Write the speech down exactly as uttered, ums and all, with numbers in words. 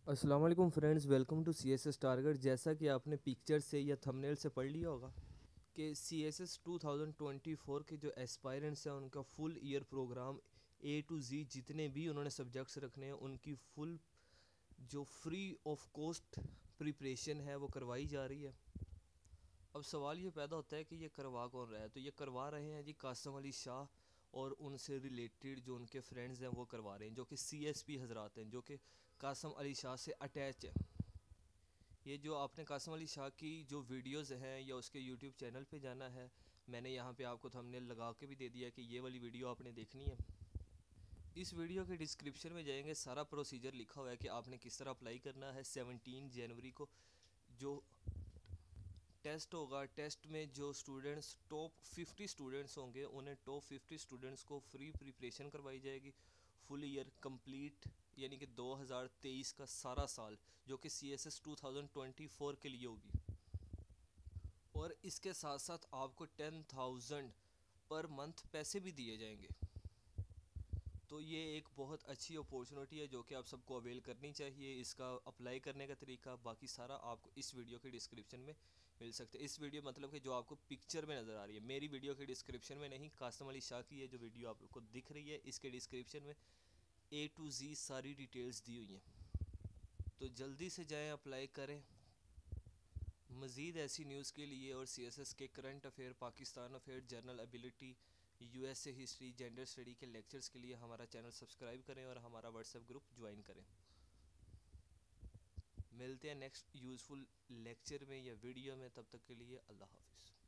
अस्सलाम वालेकुम friends, welcome to C S S target. जैसा कि आपने पिक्चर से या थंबनेल से पढ़ लिया होगा कि C S S two thousand twenty four के जो एस्पायरेंट्स हैं उनका full year programme A to Z जितने भी उन्होंने सब्जेक्ट्स रखने हैं उनकी फुल जो फ्री ऑफ कॉस्ट प्रिपरेशन है वो करवाई जा रही है। अब सवाल ये पैदा होता है कि ये करवा कौन रहा है। तो ये करवा रहे हैं जी कासम अली शाह और उनसे रिलेटेड जो उनके फ्रेंड्स हैं वो करवा रहे हैं, जो कि सी एस पी हजरात हैं, जो कि कासम अली शाह से अटैच है। ये जो आपने कासम अली शाह की जो वीडियोस हैं या उसके यूट्यूब चैनल पे जाना है, मैंने यहाँ पे आपको थंबनेल लगा के भी दे दिया कि ये वाली वीडियो आपने देखनी है। इस वीडियो के डिस्क्रिप्शन में जाएंगे, सारा प्रोसीजर लिखा हुआ है कि आपने किस तरह अप्लाई करना है। सेवनटीन जनवरी को जो टेस्ट होगा, टेस्ट में जो स्टूडेंट्स टॉप फिफ्टी स्टूडेंट्स होंगे उन्हें टॉप फिफ्टी स्टूडेंट्स को फ्री प्रिपरेशन करवाई जाएगी फुल ईयर कंप्लीट, यानी कि दो हज़ार तेईस का सारा साल, जो कि C S S two thousand twenty four के लिए होगी। और इसके साथ साथ आपको टेन थाउजेंड पर मंथ पैसे भी दिए जाएंगे। तो ये एक बहुत अच्छी अपॉर्चुनिटी है जो कि आप सबको अवेल करनी चाहिए। इसका अप्लाई करने का तरीका बाकी सारा आपको इस वीडियो के डिस्क्रिप्शन में मिल सकता है। इस वीडियो मतलब कि जो आपको पिक्चर में नज़र आ रही है, मेरी वीडियो के डिस्क्रिप्शन में नहीं, कासम अली शाह की है जो वीडियो आपको दिख रही है, इसके डिस्क्रिप्शन में ए टू जी सारी डिटेल्स दी हुई हैं। तो जल्दी से जाएँ, अप्लाई करें। मज़ीद ऐसी न्यूज़ के लिए और सी एस एस के current affair, Pakistan affair, general ability, U S A history, gender study के लेक्चर्स के लिए हमारा चैनल सब्सक्राइब करें और हमारा व्हाट्सएप ग्रुप ज्वाइन करें। मिलते हैं नेक्स्ट यूज़फुल लेक्चर में या वीडियो में, तब तक के लिए अल्लाह हाफिज़।